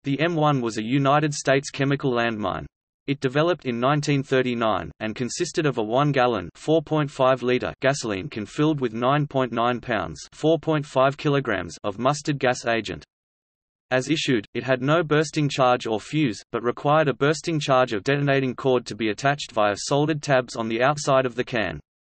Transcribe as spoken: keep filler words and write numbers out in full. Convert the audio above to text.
The M one was a United States chemical landmine. It developed in nineteen thirty-nine, and consisted of a one-gallon (four point five liter) gasoline can filled with nine point nine pounds (four point five kilograms) of mustard gas agent. As issued, it had no bursting charge or fuse, but required a bursting charge of detonating cord to be attached via soldered tabs on the outside of the can.